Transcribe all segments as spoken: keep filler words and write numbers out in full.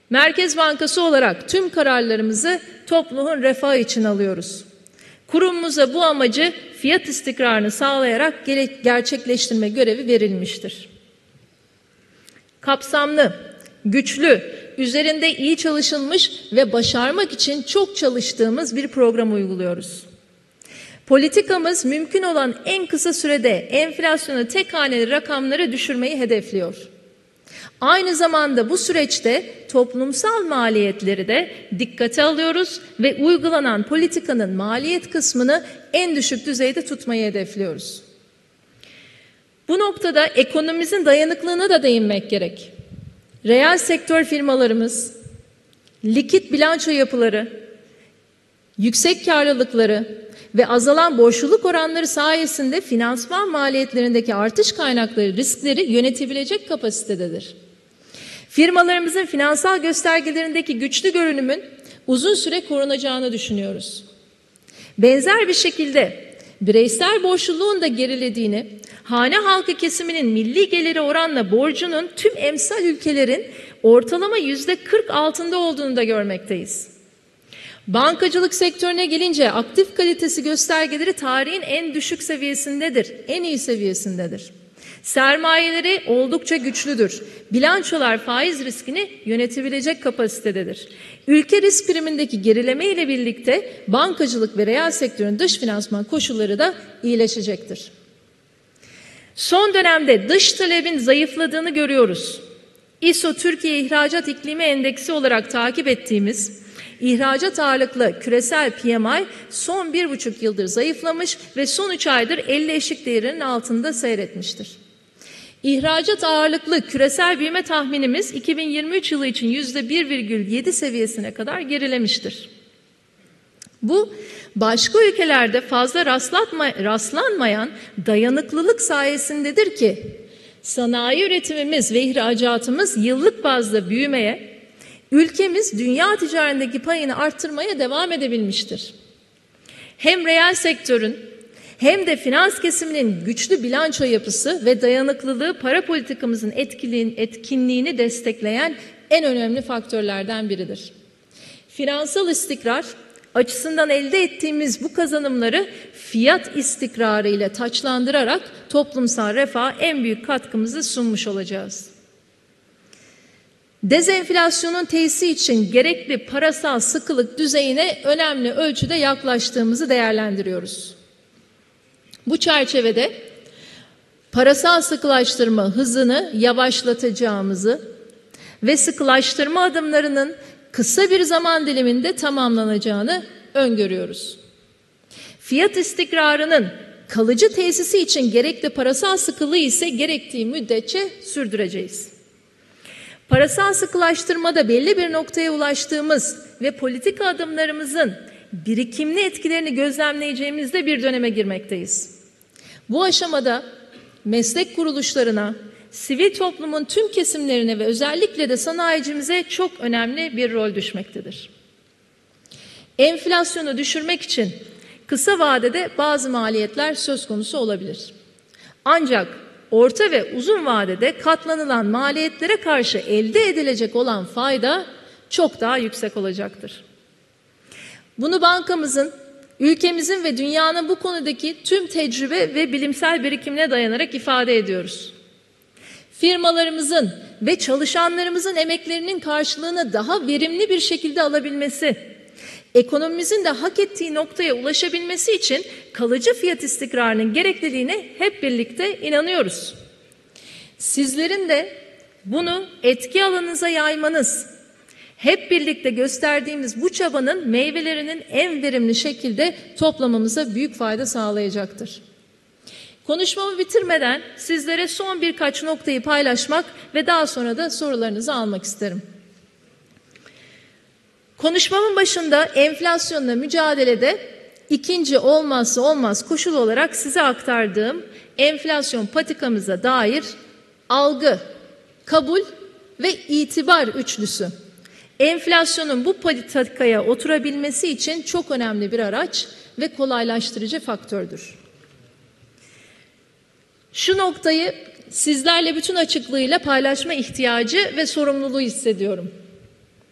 Merkez Bankası olarak tüm kararlarımızı toplumun refahı için alıyoruz. Kurumumuza bu amacı fiyat istikrarını sağlayarak gerçekleştirme görevi verilmiştir. Kapsamlı, güçlü, üzerinde iyi çalışılmış ve başarmak için çok çalıştığımız bir program uyguluyoruz. Politikamız mümkün olan en kısa sürede enflasyonu tek haneli rakamlara düşürmeyi hedefliyor. Aynı zamanda bu süreçte toplumsal maliyetleri de dikkate alıyoruz ve uygulanan politikanın maliyet kısmını en düşük düzeyde tutmayı hedefliyoruz. Bu noktada ekonomimizin dayanıklılığına da değinmek gerek. Reel sektör firmalarımız, likit bilanço yapıları, yüksek karlılıkları ve azalan borçluluk oranları sayesinde finansman maliyetlerindeki artış kaynakları riskleri yönetebilecek kapasitededir. Firmalarımızın finansal göstergelerindeki güçlü görünümün uzun süre korunacağını düşünüyoruz. Benzer bir şekilde bireysel borçluluğun da gerilediğini, hane halkı kesiminin milli geliri oranla borcunun tüm emsal ülkelerin ortalama yüzde kırk altında olduğunu da görmekteyiz. Bankacılık sektörüne gelince aktif kalitesi göstergeleri tarihin en düşük seviyesindedir, en iyi seviyesindedir. Sermayeleri oldukça güçlüdür. Bilançolar faiz riskini yönetebilecek kapasitededir. Ülke risk primindeki gerileme ile birlikte bankacılık ve reel sektörün dış finansman koşulları da iyileşecektir. Son dönemde dış talebin zayıfladığını görüyoruz. İ S O Türkiye İhracat İklimi Endeksi olarak takip ettiğimiz ihracat ağırlıklı küresel P M I son bir buçuk yıldır zayıflamış ve son üç aydır elli eşik değerinin altında seyretmiştir. İhracat ağırlıklı küresel büyüme tahminimiz iki bin yirmi üç yılı için yüzde bir virgül yedi seviyesine kadar gerilemiştir. Bu başka ülkelerde fazla rastlatma, rastlanmayan dayanıklılık sayesindedir ki sanayi üretimimiz ve ihracatımız yıllık bazda büyümeye, ülkemiz dünya ticaretindeki payını arttırmaya devam edebilmiştir. Hem reel sektörün hem de finans kesiminin güçlü bilanço yapısı ve dayanıklılığı para politikamızın etkinliğini destekleyen en önemli faktörlerden biridir. Finansal istikrar açısından elde ettiğimiz bu kazanımları fiyat istikrarı ile taçlandırarak toplumsal refaha en büyük katkımızı sunmuş olacağız. Dezenflasyonun tesisi için gerekli parasal sıkılık düzeyine önemli ölçüde yaklaştığımızı değerlendiriyoruz. Bu çerçevede parasal sıkılaştırma hızını yavaşlatacağımızı ve sıkılaştırma adımlarının kısa bir zaman diliminde tamamlanacağını öngörüyoruz. Fiyat istikrarının kalıcı tesisi için gerekli parasal sıkılığı ise gerektiği müddetçe sürdüreceğiz. Parasal sıkılaştırmada belli bir noktaya ulaştığımız ve politika adımlarımızın birikimli etkilerini gözlemleyeceğimizde bir döneme girmekteyiz. Bu aşamada meslek kuruluşlarına, sivil toplumun tüm kesimlerine ve özellikle de sanayicimize çok önemli bir rol düşmektedir. Enflasyonu düşürmek için kısa vadede bazı maliyetler söz konusu olabilir. Ancak orta ve uzun vadede katlanılan maliyetlere karşı elde edilecek olan fayda çok daha yüksek olacaktır. Bunu bankamızın, ülkemizin ve dünyanın bu konudaki tüm tecrübe ve bilimsel birikimine dayanarak ifade ediyoruz. Firmalarımızın ve çalışanlarımızın emeklerinin karşılığını daha verimli bir şekilde alabilmesi, ekonomimizin de hak ettiği noktaya ulaşabilmesi için kalıcı fiyat istikrarının gerekliliğine hep birlikte inanıyoruz. Sizlerin de bunu etki alanınıza yaymanız, hep birlikte gösterdiğimiz bu çabanın meyvelerinin en verimli şekilde toplamamıza büyük fayda sağlayacaktır. Konuşmamı bitirmeden sizlere son birkaç noktayı paylaşmak ve daha sonra da sorularınızı almak isterim. Konuşmamın başında enflasyonla mücadelede ikinci olmazsa olmaz koşul olarak size aktardığım enflasyon patikamıza dair algı, kabul ve itibar üçlüsü. Enflasyonun bu patikaya oturabilmesi için çok önemli bir araç ve kolaylaştırıcı faktördür. Şu noktayı sizlerle bütün açıklığıyla paylaşma ihtiyacı ve sorumluluğu hissediyorum.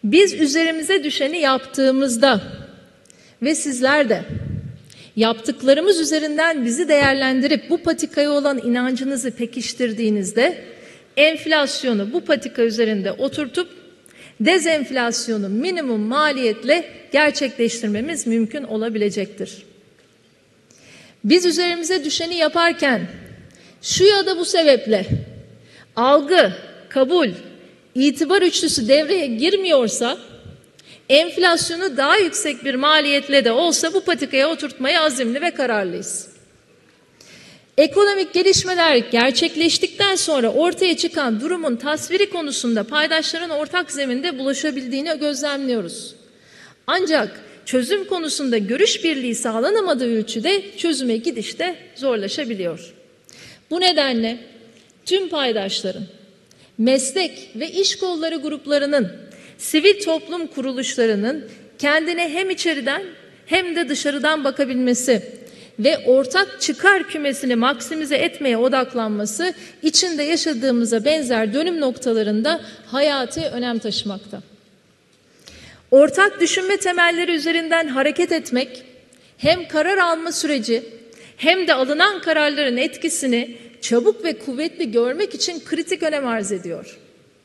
Biz üzerimize düşeni yaptığımızda ve sizler de yaptıklarımız üzerinden bizi değerlendirip bu patikaya olan inancınızı pekiştirdiğinizde enflasyonu bu patika üzerinde oturtup dezenflasyonu minimum maliyetle gerçekleştirmemiz mümkün olabilecektir. Biz üzerimize düşeni yaparken şu ya da bu sebeple algı, kabul, itibar üçlüsü devreye girmiyorsa enflasyonu daha yüksek bir maliyetle de olsa bu patikaya oturtmaya azimli ve kararlıyız. Ekonomik gelişmeler gerçekleştikten sonra ortaya çıkan durumun tasviri konusunda paydaşların ortak zeminde buluşabildiğini gözlemliyoruz. Ancak çözüm konusunda görüş birliği sağlanamadığı ölçüde çözüme gidiş de zorlaşabiliyor. Bu nedenle tüm paydaşların, meslek ve iş kolları gruplarının, sivil toplum kuruluşlarının kendine hem içeriden hem de dışarıdan bakabilmesi ve ortak çıkar kümesini maksimize etmeye odaklanması içinde yaşadığımıza benzer dönüm noktalarında hayati önem taşımakta. Ortak düşünme temelleri üzerinden hareket etmek hem karar alma süreci hem de alınan kararların etkisini çabuk ve kuvvetli görmek için kritik önem arz ediyor.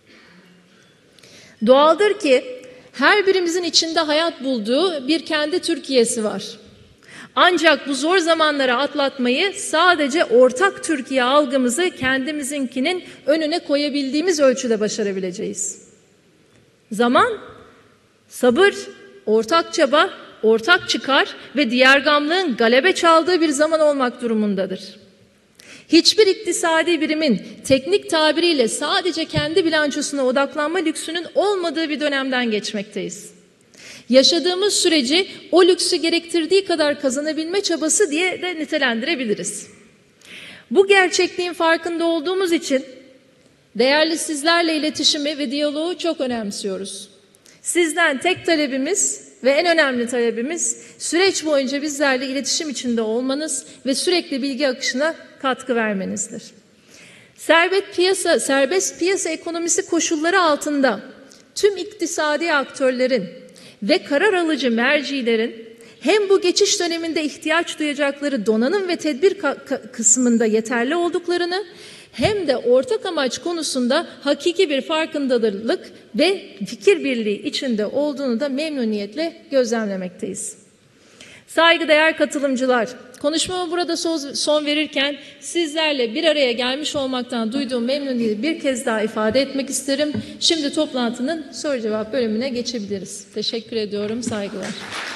Doğaldır ki her birimizin içinde hayat bulduğu bir kendi Türkiye'si var. Ancak bu zor zamanları atlatmayı sadece ortak Türkiye algımızı kendimizinkinin önüne koyabildiğimiz ölçüde başarabileceğiz. Zaman, sabır, ortak çaba, ortak çıkar ve diğergamlığın galebe çaldığı bir zaman olmak durumundadır. Hiçbir iktisadi birimin teknik tabiriyle sadece kendi bilançosuna odaklanma lüksünün olmadığı bir dönemden geçmekteyiz. Yaşadığımız süreci o lüksü gerektirdiği kadar kazanabilme çabası diye de nitelendirebiliriz. Bu gerçekliğin farkında olduğumuz için değerli sizlerle iletişimi ve diyaloğu çok önemsiyoruz. Sizden tek talebimiz ve en önemli talebimiz süreç boyunca bizlerle iletişim içinde olmanız ve sürekli bilgi akışına katkı vermenizdir. Serbest piyasa, serbest piyasa ekonomisi koşulları altında tüm iktisadi aktörlerin ve karar alıcı mercilerin hem bu geçiş döneminde ihtiyaç duyacakları donanım ve tedbir kısmında yeterli olduklarını hem de ortak amaç konusunda hakiki bir farkındalık ve fikir birliği içinde olduğunu da memnuniyetle gözlemlemekteyiz. Saygıdeğer katılımcılar, konuşmama burada son verirken sizlerle bir araya gelmiş olmaktan duyduğum memnuniyeti bir kez daha ifade etmek isterim. Şimdi toplantının soru cevap bölümüne geçebiliriz. Teşekkür ediyorum, saygılar.